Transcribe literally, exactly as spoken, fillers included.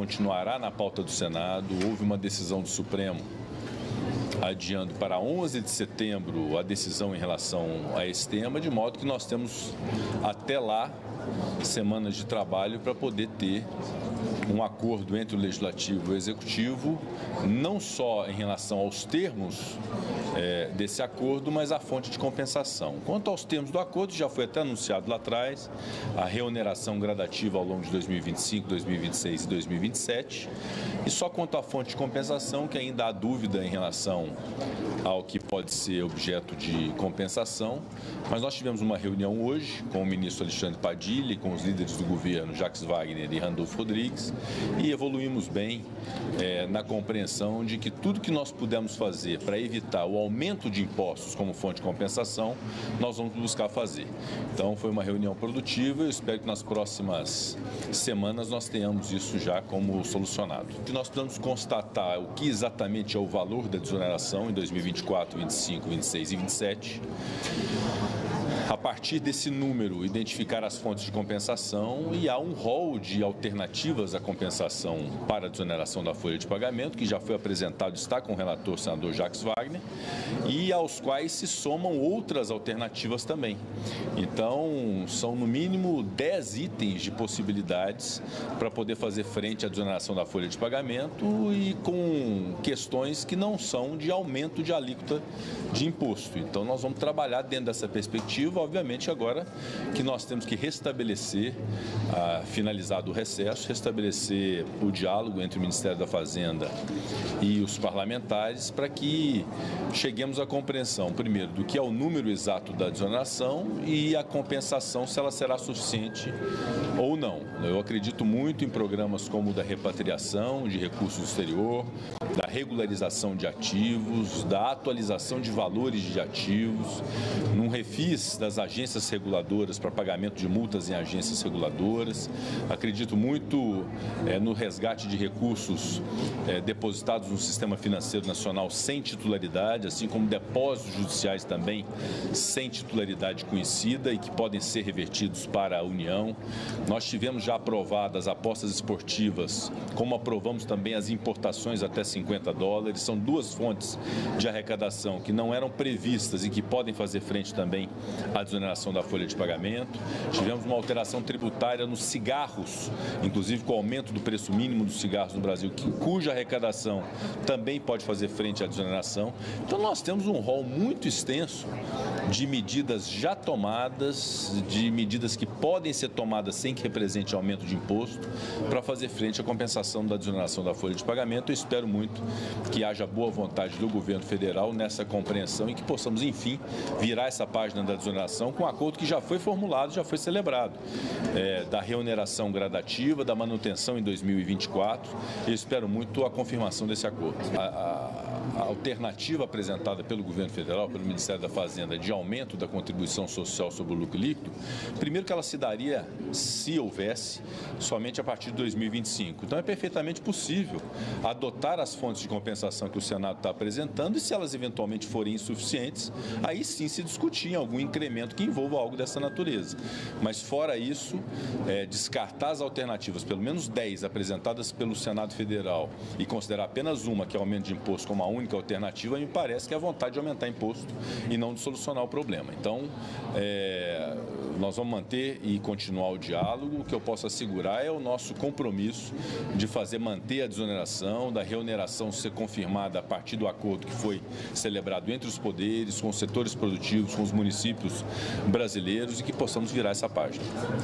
continuará na pauta do Senado. Houve uma decisão do Supremo adiando para onze de setembro a decisão em relação a esse tema, de modo que nós temos até lá semanas de trabalho para poder ter um acordo entre o Legislativo e o Executivo, não só em relação aos termos é, desse acordo, mas a fonte de compensação. Quanto aos termos do acordo, já foi até anunciado lá atrás, a reoneração gradativa ao longo de dois mil e vinte e cinco, dois mil e vinte e seis e dois mil e vinte e sete, e só quanto à fonte de compensação, que ainda há dúvida em relação ao que pode ser objeto de compensação, mas nós tivemos uma reunião hoje com o ministro Alexandre Padilha e com os líderes do governo, Jacques Wagner e Randolfo Rodrigues, e evoluímos bem é, na compreensão de que tudo que nós pudermos fazer para evitar o aumento de impostos como fonte de compensação, nós vamos buscar fazer. Então foi uma reunião produtiva e eu espero que nas próximas semanas nós tenhamos isso já como solucionado. O que nós precisamos constatar o que exatamente é o valor da desoneração em dois mil e vinte e quatro, vinte e cinco, vinte e seis e vinte e sete. A partir desse número, identificar as fontes de compensação, e há um rol de alternativas à compensação para a desoneração da folha de pagamento, que já foi apresentado, está com o relator, o senador Jacques Wagner, e aos quais se somam outras alternativas também. Então, são no mínimo dez itens de possibilidades para poder fazer frente à desoneração da folha de pagamento e com questões que não são de aumento de alíquota de imposto. Então, nós vamos trabalhar dentro dessa perspectiva. Obviamente, agora que nós temos que restabelecer, ah, finalizado o recesso, restabelecer o diálogo entre o Ministério da Fazenda e os parlamentares para que cheguemos à compreensão, primeiro, do que é o número exato da desoneração e a compensação, se ela será suficiente ou não. Eu acredito muito em programas como o da repatriação de recursos do exterior, da regularização de ativos, da atualização de valores de ativos, num refis das agências reguladoras para pagamento de multas em agências reguladoras. Acredito muito é, no resgate de recursos é, depositados no sistema financeiro nacional sem titularidade, assim como depósitos judiciais também sem titularidade conhecida e que podem ser revertidos para a União. Nós tivemos já aprovadas apostas esportivas, como aprovamos também as importações até cinquenta dólares. São duas fontes de arrecadação que não eram previstas e que podem fazer frente também à desoneração da folha de pagamento. Tivemos uma alteração tributária nos cigarros, inclusive com o aumento do preço mínimo dos cigarros no Brasil, que, cuja arrecadação também pode fazer frente à desoneração. Então nós temos um rol muito extenso de medidas já tomadas, de medidas que podem ser tomadas sem que represente aumento de imposto, para fazer frente à compensação da desoneração da folha de pagamento. Eu espero muito que haja boa vontade do governo federal nessa compreensão e que possamos, enfim, virar essa página da desoneração com um acordo que já foi formulado, já foi celebrado, é, da reoneração gradativa, da manutenção em dois mil e vinte e quatro. Eu espero muito a confirmação desse acordo. A, a, a alternativa apresentada pelo governo federal, pelo Ministério da Fazenda, de aumento da contribuição social sobre o lucro líquido, primeiro que ela se daria, se houvesse, somente a partir de dois mil e vinte e cinco. Então é perfeitamente possível adotar as fontes de compensação que o Senado está apresentando e, se elas eventualmente forem insuficientes, aí sim se discutir em algum incremento que envolva algo dessa natureza. Mas fora isso, é, descartar as alternativas, pelo menos dez apresentadas pelo Senado Federal, e considerar apenas uma, que é o aumento de imposto, como a única alternativa, me parece que é a vontade de aumentar imposto e não de solucionar o problema. Então, é, nós vamos manter e continuar o diálogo. O que eu posso assegurar é o nosso compromisso de fazer manter a desoneração, da reoneração ser confirmada a partir do acordo que foi celebrado entre os poderes, com os setores produtivos, com os municípios brasileiros, e que possamos virar essa página.